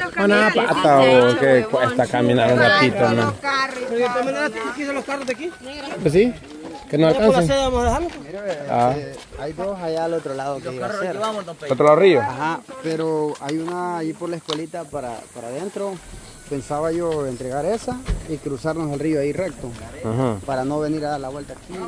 Una pata o que cuesta caminar un ratito, ¿no? Pero también aquí son los carros de aquí. Pues sí, que no alcancen. Vamos a dejarlo. Hay dos allá al otro lado que iba a hacer. ¿Otro lado río? Ajá, pero hay una ahí por la escuelita para adentro. Pensaba yo entregar esa y cruzarnos el río ahí recto. Ajá. Para no venir a dar la vuelta aquí.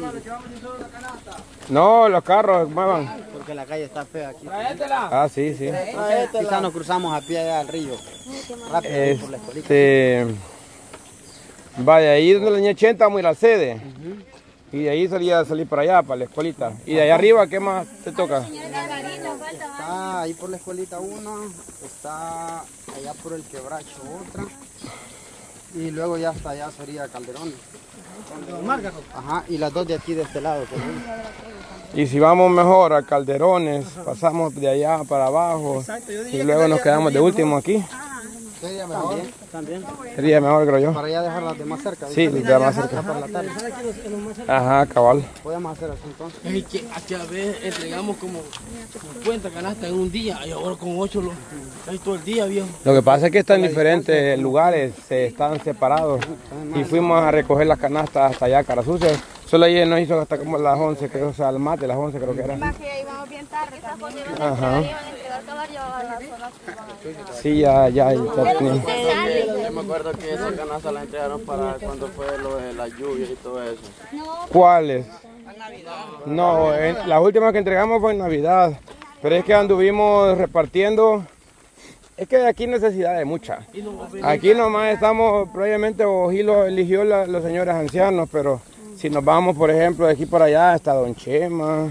No, los carros muevan. Porque la calle está fea aquí. Ah, sí, sí. Quizás nos cruzamos a pie allá al río. Rápido ahí por la escuelita. Vaya, ahí donde la niña 80 vamos a ir a la sede. Y de ahí salir para allá, para la escuelita. Y de allá arriba, ¿qué más te toca? Está ahí por la escuelita una, está allá por el quebracho otra. Y luego ya hasta allá sería Calderón. Ajá, y las dos de aquí de este lado también. Y si vamos mejor a Calderones, pasamos de allá para abajo. Y luego nos quedamos de último aquí. Sería mejor. También. Sería mejor, creo yo. Para ya dejarlas de más cerca. Sí, de más cerca. Para la tarde. Ajá, cabal. Podemos hacer así entonces. Es que aquí a veces entregamos como 50 canastas en un día y ahora con 8 ahí todo el día, viejo. Lo que pasa es que están en diferentes lugares, están separados. Y fuimos a recoger las canastas hasta allá, Carasucia. Solo ayer nos hizo hasta como las 11, creo, o sea, al mate, las 11 creo que era. Más que íbamos bien tarde, quizás cuando iban a Ajá. entregar caballo a las horas. Sí, ya tenemos. Yo me acuerdo que esa canasta la entregaron para cuando fue lo de las lluvias y todo eso. ¿Cuáles? No, la última que entregamos fue en Navidad. Pero es que anduvimos repartiendo. Es que aquí necesidad de mucha. Aquí nomás estamos, probablemente Ojilo eligió los señores ancianos, pero si nos vamos, por ejemplo, de aquí para allá hasta Don Chema.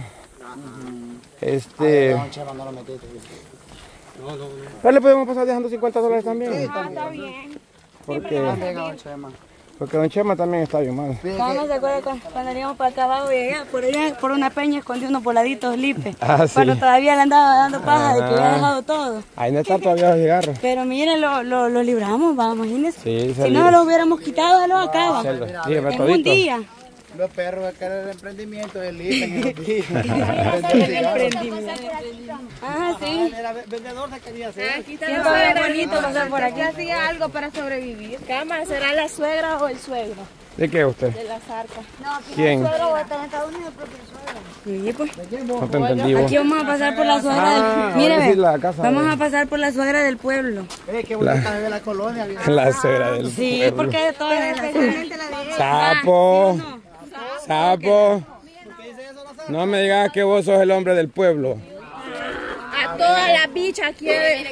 Don Chema no lo metiste. Pero le podemos pasar dejando $50 también. Está bien. Porque Don Chema. Don Chema también está bien mal. ¿Cómo se acuerda cuando íbamos para acá abajo y allá, por una peña escondió unos voladitos Lipe? Ah, sí. Cuando todavía le andaba dando paja de que había dejado todo. Ahí no está todavía los cigarros. Pero miren, lo libramos, va, imagínense. Sí, Si no lo hubiéramos quitado, ya lo acaba. Dígame En un todito. día. Los perros acá el emprendimiento del IPE. Ah, sí. Era vendedor se quería hacer. Aquí está la suegra. Bonito pasar por aquí. Hacía algo para sobrevivir. Cama, ¿será la suegra o el suegro ¿De qué usted? de la zarca? No, aquí ¿Quién? el suegro está en Estados Unidos, pero el suegro. Sí, pues. No te entendí vos. Aquí vamos a pasar por la suegra del... Mire, ahora sí, ve, la casa vamos de- a pasar por la suegra del pueblo. Qué bonita se ve la colonia. La suegra del Sí, pueblo. porque de todas las... Especialmente la de Sapo. Sapo. No me digas que vos sos el hombre del pueblo. a todas las bichas quiere.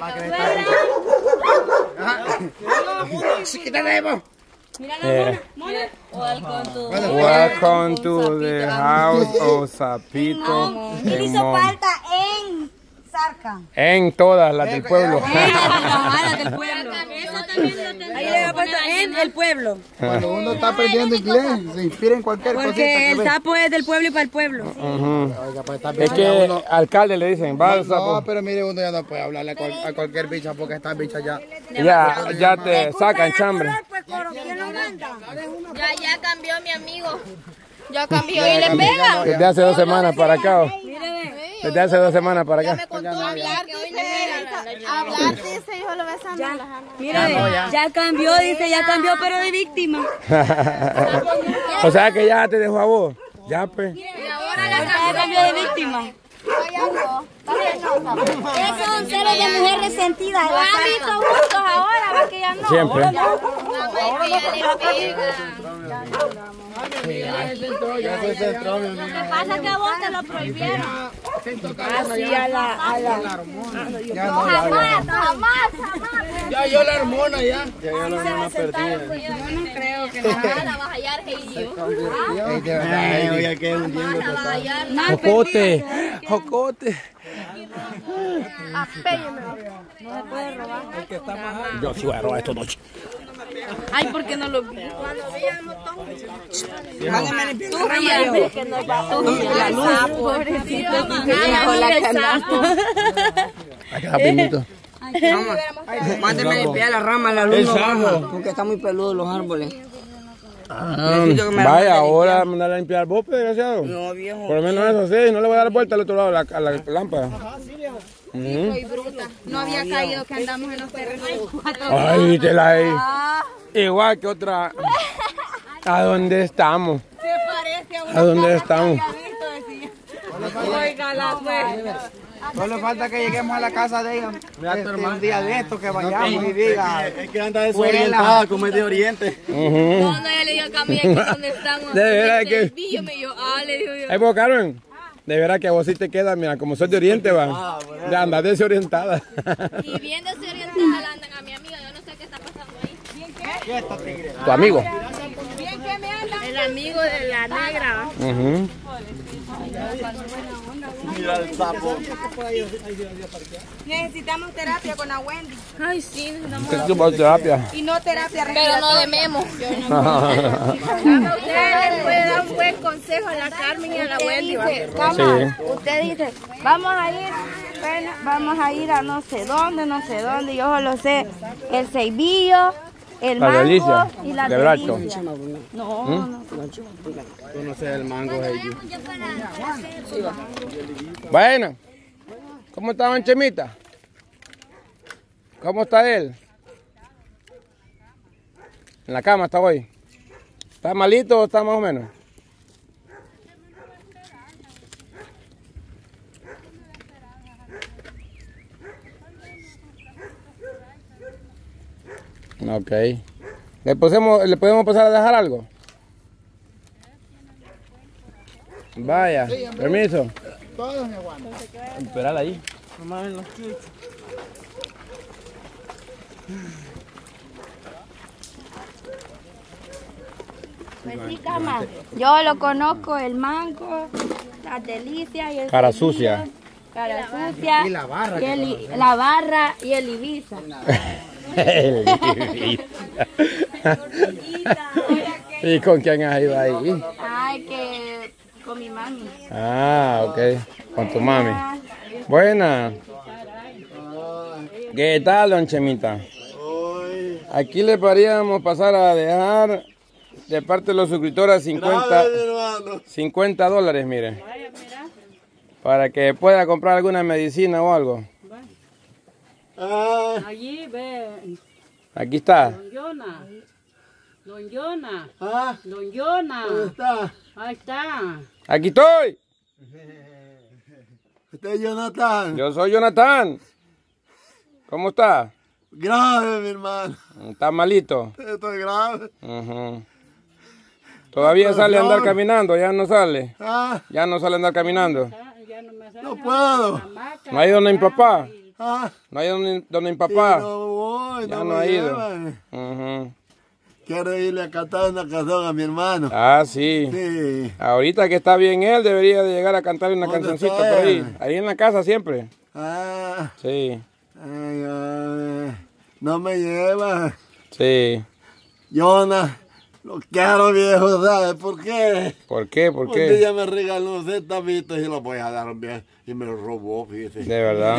Welcome to the house of Sapito. Él hizo falta en Zarca. En todas las del pueblo. Las del pueblo. Ahí le había puesto en el pueblo. Cuando uno está aprendiendo inglés, se inspira en cualquier cosita Porque que el ve. sapo es del pueblo y para el pueblo. Oiga, pues está Es bien. que alcalde le dicen, va No, sapo. pero mire, uno ya no puede hablarle a cualquier bicha porque estas bichas ya. Ya te sacan chambre. Ya cambió mi amigo. Ya cambió y le pega. Desde hace 2 semanas para acá. Desde hace 2 semanas para Me acá. contó hablar que hoy le pega. Hablar dice, hijo, lo besando a las amas. Mira, ya cambió, dice, ya cambió, pero de víctima. O sea que ya te dejó a vos. Ya pues. Y ahora Ya cambió de víctima. Esos son celos de mujer resentida. Lo han visto juntos ahora, va que ya no. Siempre. Ya se centró, mi Lo amiga. que pasa es que a vos te lo prohibieron. Así a la... Jamás. Ya yo la hormona ya. Ya yo la hermana perdida. Yo no creo que la vas a hallar, Heidi. Oiga, que hundiendo. La vas a hallar. Jocote. Jocote. Yo sí voy a robar esta noche. Ay, ¿por qué no lo vi? Acá, pinito. Mándeme limpiar la rama, la luz no, porque está muy peludo los árboles. Vaya, ahora mandar a limpiar vos, desgraciado. No, viejo. Por lo menos eso sí, no le voy a dar vuelta al otro lado a la lámpara. Soy bruta. No había caído que andamos en los terrenos. Ay, te la he. Igual que otra. ¿A dónde estamos? Se parece a una ¿A dónde casa estamos? que había visto, decía. Óigala, pues. Solo falta que lleguemos a la casa de ella. Un día de esto que vayamos y diga. Es que anda desorientada, como es de Oriente. No, ella le dijo a Camila que donde estamos. De verdad que. Me dijo, le dijo yo. Ay, vos, Carmen. De verdad que a vos sí te queda, mira, como soy de Oriente, va. Ya andas desorientada. Y bien desorientada la andan a mi amiga. Yo no sé qué está pasando ahí. ¿Bien qué? Tu amigo. ¿Bien qué me anda? El amigo de la negra. Mira el sapo. Necesitamos terapia con la Wendy. Ay, sí, necesitamos. ¿Qué tipo de terapia? Y no terapia Pero no de memo. Usted le puede dar un buen consejo a la Carmen y a la Wendy. Usted dice, vamos a ir a no sé dónde, yo solo sé el ceibillo, el La mango delicia, y la de brazo. delicia. No. Tú no sé el mango, Heidi. Bueno, ¿cómo está don Chemita? ¿Cómo está él? En la cama está hoy. ¿Está malito o está más o menos? Ok. ¿Le podemos pasar a dejar algo? Vaya, permiso. Esperar ahí. Pues sí, cama. Yo lo conozco, el mango, las delicias y el Cara ceibillo, sucia. Cara sucia. Y la barra. La barra y el Ibiza. ¿Y con quién has ido ahí? Ay, que con mi mami. Ah, ok. Con tu mami. Buena. ¿Qué tal, don Chemita? Aquí le podríamos pasar a dejar de parte de los suscriptores $50, mire. Para que pueda comprar alguna medicina o algo. Allí ve, Aquí está. don Yona. Don Yona. Ah, Don Yona. ¿dónde está? Ahí está. Aquí estoy. Usted es Jonathan. Yo soy Jonathan. ¿Cómo está? Grave, mi hermano. ¿Está malito? Estoy grave. Ujú. ¿Todavía sale a andar caminando? ¿Ya no sale? Ah, ¿Ya no sale a andar caminando? Ya no me sale. no puedo. ¿No ha ido donde mi papá? Ah, ¿No ha ido donde mi papá? no voy, Ya no no me ha ido. llevan. Ujú. Quiero irle a cantar una canción a mi hermano. Ah, sí. Sí. Ahorita que está bien él, debería de llegar a cantarle una ¿Dónde cancioncita está por ahí. él? Ahí en la casa siempre. Ah, Sí, ay, ay, no me lleva. sí. Jonah, lo quiero, viejo, ¿sabes por qué? ¿Por qué? ¿Por Un qué? día me regaló unos centavitos y los voy a dar bien. Y me los robó, fíjese. De verdad.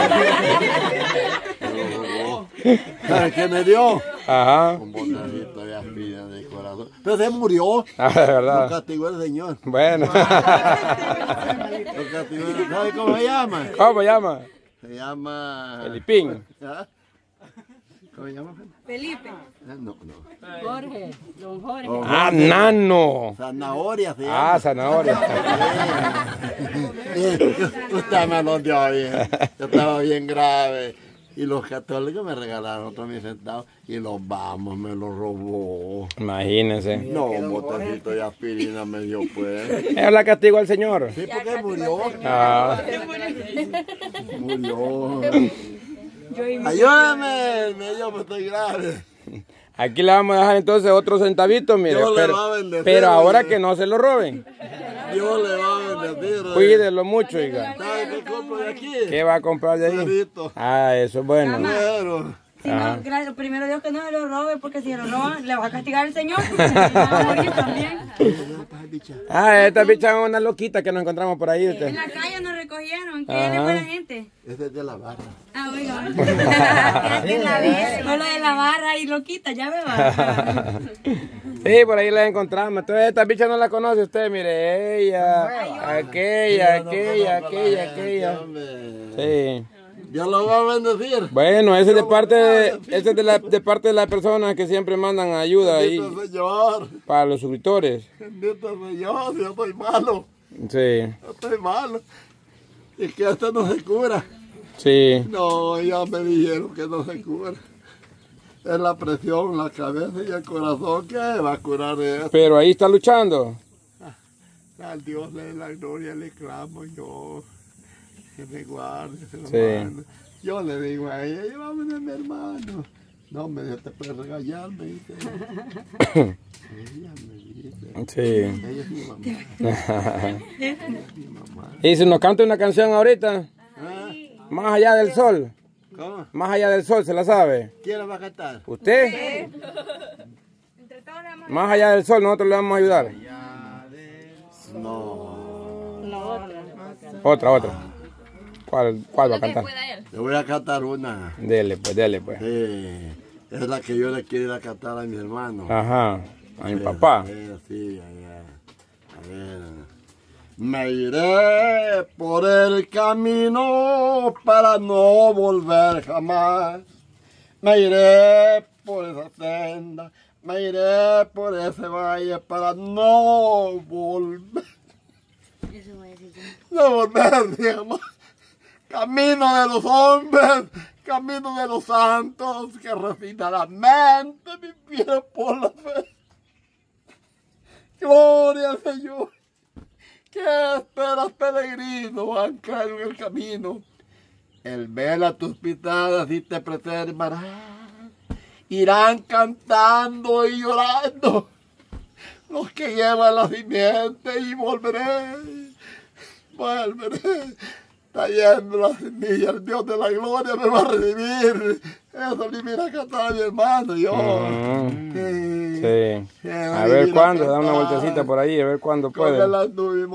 Me los robó. ¿Sabes qué me dio? Ajá. Un botecito de aspirina de corazón. Pero se murió. Ah, de Lo verdad. castigó el señor. Bueno. Lo castigó el... ¿Sabe cómo se llama? ¿Cómo se llama? Se llama... Felipín. ¿Ah? ¿Cómo se llama? Felipe. No, no. Jorge, don Jorge. Ah, nano. Zanahoria se llama. Ah, zanahoria. Usted me lo dio bien. Yo estaba bien grave. Y los católicos me regalaron otros 10 centavos. Y los vamos, me los robó. Imagínense. No, un botecito de aspirina me dio, pues. Él la castigó al señor. Sí, porque murió. Ah. Murió. Ayúdame, yo me estoy grave. Aquí le vamos a dejar entonces otros centavitos, mire. Dios le Pero, va a bendecir, pero ahora oiga. que no se lo roben. Dios le va a bendecir. oiga. Cuídelo mucho, oiga. ¿Sabe qué compro de aquí? ¿Qué va a comprar de ahí? Huevito. Ah, eso es bueno. Pero, Si no, gracias, primero Dios que no se lo robe, porque si se lo roban, le va a castigar el Señor. Porque se va a morir también. Ah, esta bicha es una loquita que nos encontramos por ahí. En la calle nos recogieron. ¿Qué Ajá. le fue a la gente? este es de la barra. Ah, oiga. Fue lo de la barra y loquita, ya me va. Sí, por ahí la encontramos. Entonces esta bicha no la conoce usted, mire. Ella, aquella. Sí. Dios lo va a bendecir. Bueno, ese es de parte, ese es de parte de las personas que siempre mandan ayuda ahí Bendito Señor. para los suscriptores. Bendito Señor, yo estoy malo. Sí, Yo estoy malo. Y que esto no se cura. sí. No, ya me dijeron que no se cura. Es la presión, la cabeza y el corazón que va a curar esto. Pero ahí está luchando. Al Dios le dé la gloria, le clamo yo. Que me guarde, se lo Sí. mando. Yo le digo a ella, llévame a mi hermano. No, me dijo, te puedes regañar, me dice. Ella me dice. Sí. Ella es mi mamá. Mi mamá. Y si nos canta una canción ahorita, ¿Ah? Más allá del sol. ¿Cómo? Más allá del sol, ¿se la sabe? ¿Quién la va a cantar? ¿Usted? Más allá del sol, nosotros le vamos a ayudar. No. Otra. ¿Cuál va a cantar? Le voy a cantar una. Dele pues. Sí, es la que yo le quiero ir a cantar a mi hermano. Ajá, a mi papá. Sí, allá. A ver. Me iré por el camino para no volver jamás. Me iré por esa senda, me iré por ese valle para no volver. No volver, digamos. Camino de los hombres, camino de los santos, que refinadamente mi pie por la fe. Gloria al Señor. ¿Qué esperas, peregrino, anclar en el camino? Él vela tus pisadas y te preservará. Irán cantando y llorando los que llevan la simiente y volveré. Trayendo la semilla, el Dios de la gloria me va a recibir. Eso le viene a cantar a mi hermano, yo. Sí. A ver cuándo, da una vueltecita por ahí, a ver cuándo puede.